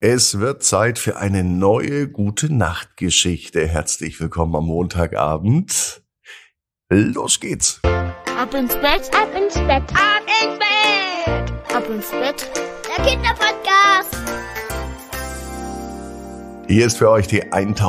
Es wird Zeit für eine neue Gute-Nacht-Geschichte. Herzlich willkommen am Montagabend. Los geht's. Ab ins Bett, ab ins Bett, ab ins Bett, ab ins Bett. Der Kinderpodcast. Hier ist für euch die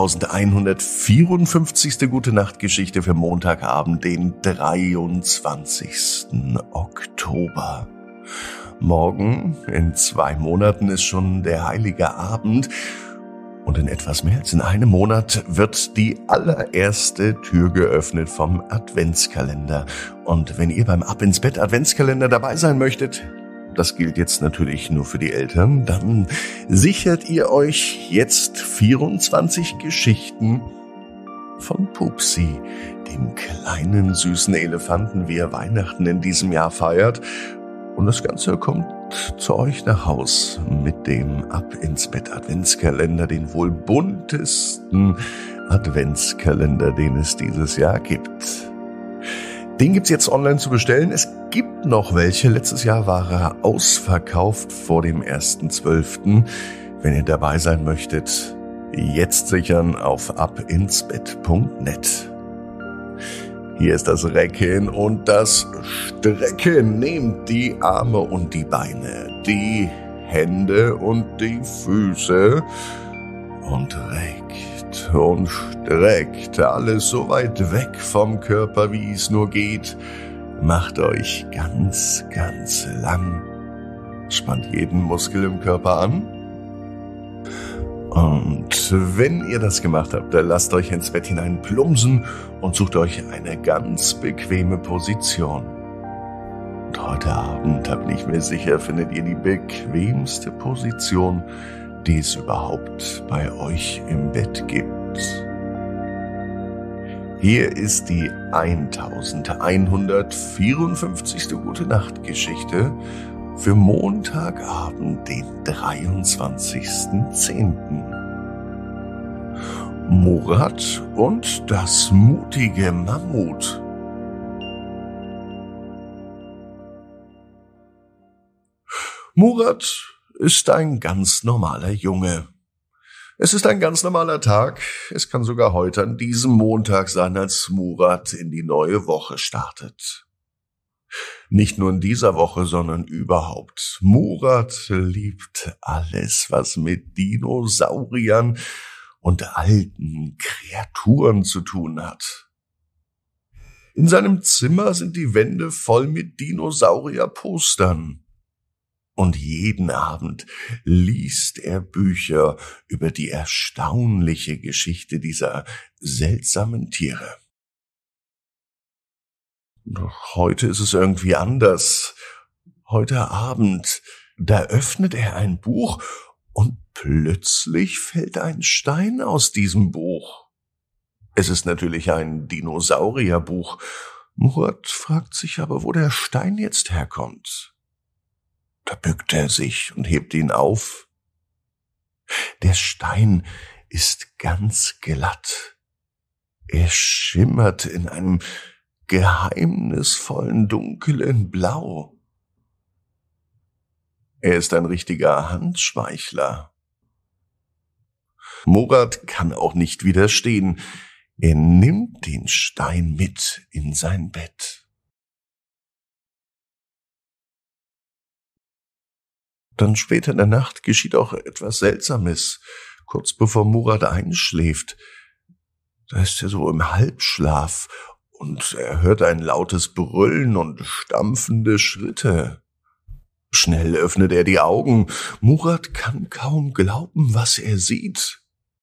1154. Gute-Nacht-Geschichte für Montagabend, den 23. Oktober. Morgen, in 2 Monaten, ist schon der Heilige Abend und in etwas mehr als in einem Monat wird die allererste Tür geöffnet vom Adventskalender. Und wenn ihr beim Ab ins Bett Adventskalender dabei sein möchtet, das gilt jetzt natürlich nur für die Eltern, dann sichert ihr euch jetzt 24 Geschichten von Pupsi, dem kleinen süßen Elefanten, wie er Weihnachten in diesem Jahr feiert. Und das Ganze kommt zu euch nach Haus mit dem Ab ins Bett Adventskalender, den wohl buntesten Adventskalender, den es dieses Jahr gibt. Den gibt's jetzt online zu bestellen. Es gibt noch welche. Letztes Jahr war er ausverkauft vor dem 1.12. Wenn ihr dabei sein möchtet, jetzt sichern auf abinsbett.net. Hier ist das Recken und das Strecken. Nehmt die Arme und die Beine, die Hände und die Füße und reckt und streckt alles so weit weg vom Körper, wie es nur geht. Macht euch ganz, ganz lang. Spannt jeden Muskel im Körper an. Und wenn ihr das gemacht habt, dann lasst euch ins Bett hinein plumpsen und sucht euch eine ganz bequeme Position. Und heute Abend, da bin ich mir sicher, findet ihr die bequemste Position, die es überhaupt bei euch im Bett gibt. Hier ist die 1154. Gute-Nacht-Geschichte für Montagabend, den 23.10. Murat und das mutige Mammut. Murat ist ein ganz normaler Junge. Es ist ein ganz normaler Tag. Es kann sogar heute an diesem Montag sein, als Murat in die neue Woche startet. Nicht nur in dieser Woche, sondern überhaupt. Murat liebt alles, was mit Dinosauriern und alten Kreaturen zu tun hat. In seinem Zimmer sind die Wände voll mit Dinosaurier-Postern. Und jeden Abend liest er Bücher über die erstaunliche Geschichte dieser seltsamen Tiere. Doch heute ist es irgendwie anders. Heute Abend, da öffnet er ein Buch und plötzlich fällt ein Stein aus diesem Buch. Es ist natürlich ein Dinosaurierbuch. Murat fragt sich aber, wo der Stein jetzt herkommt. Da bückt er sich und hebt ihn auf. Der Stein ist ganz glatt. Er schimmert in einem geheimnisvollen dunklen Blau. Er ist ein richtiger Handschmeichler. Murat kann auch nicht widerstehen. Er nimmt den Stein mit in sein Bett. Dann später in der Nacht geschieht auch etwas Seltsames. Kurz bevor Murat einschläft, da ist er so im Halbschlaf und er hört ein lautes Brüllen und stampfende Schritte. Schnell öffnet er die Augen. Murat kann kaum glauben, was er sieht.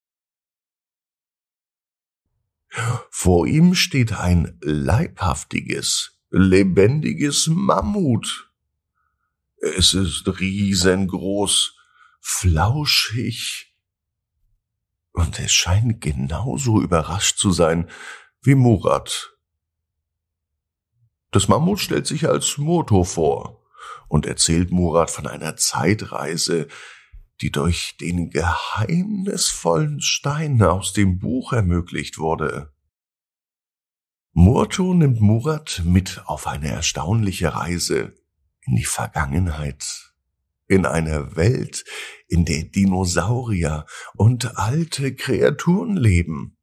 Vor ihm steht ein leibhaftiges, lebendiges Mammut. Es ist riesengroß, flauschig und es scheint genauso überrascht zu sein wie Murat. Das Mammut stellt sich als Moto vor und erzählt Murat von einer Zeitreise, die durch den geheimnisvollen Stein aus dem Buch ermöglicht wurde. Murto nimmt Murat mit auf eine erstaunliche Reise in die Vergangenheit. in einer Welt, in der Dinosaurier und alte Kreaturen leben.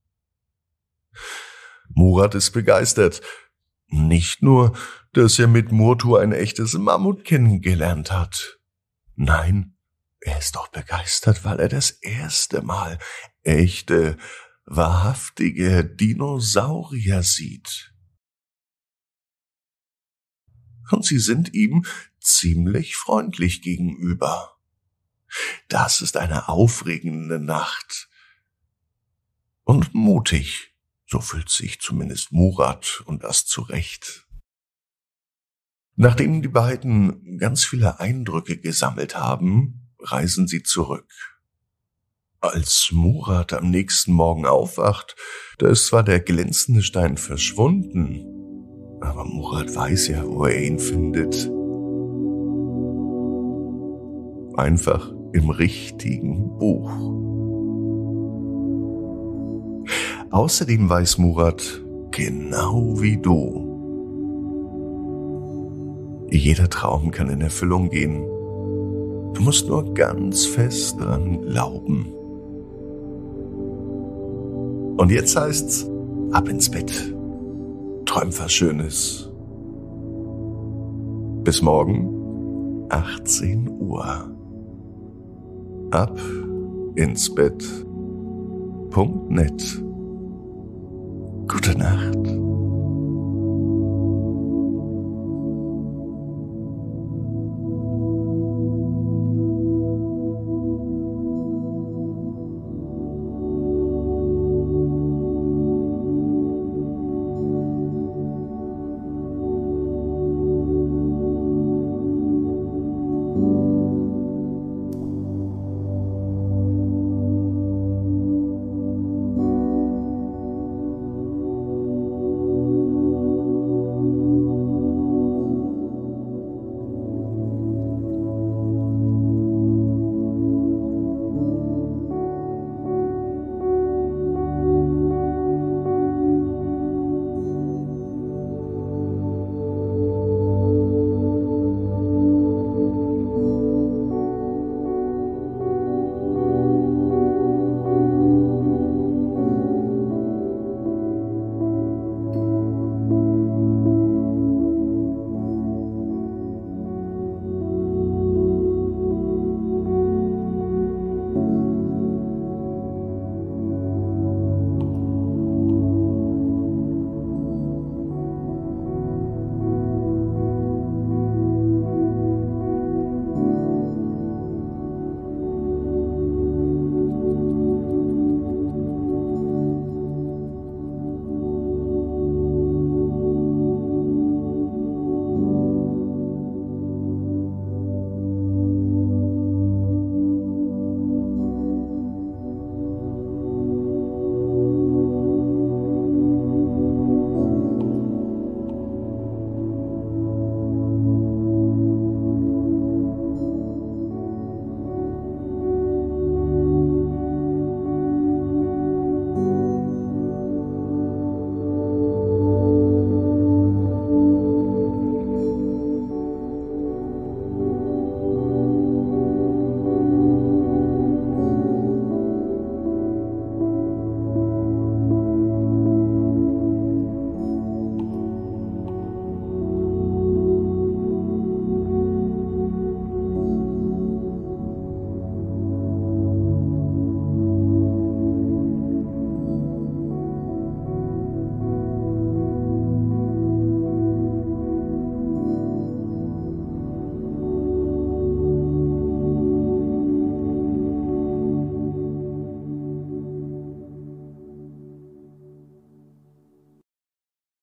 Murat ist begeistert. Nicht nur, dass er mit Murtu ein echtes Mammut kennengelernt hat. Nein, er ist auch begeistert, weil er das erste Mal echte, wahrhaftige Dinosaurier sieht. Und sie sind ihm ziemlich freundlich gegenüber. Das ist eine aufregende Nacht. Und mutig, so fühlt sich zumindest Murat, und das zu Recht. Nachdem die beiden ganz viele Eindrücke gesammelt haben, reisen sie zurück. Als Murat am nächsten Morgen aufwacht, da ist zwar der glänzende Stein verschwunden, aber Murat weiß ja, wo er ihn findet. Einfach im richtigen Buch. Außerdem weiß Murat, genau wie du, jeder Traum kann in Erfüllung gehen. Du musst nur ganz fest dran glauben. Und jetzt heißt's, ab ins Bett. Träum was Schönes. Bis morgen, 18 Uhr. Ab ins Bett.net. Gute Nacht.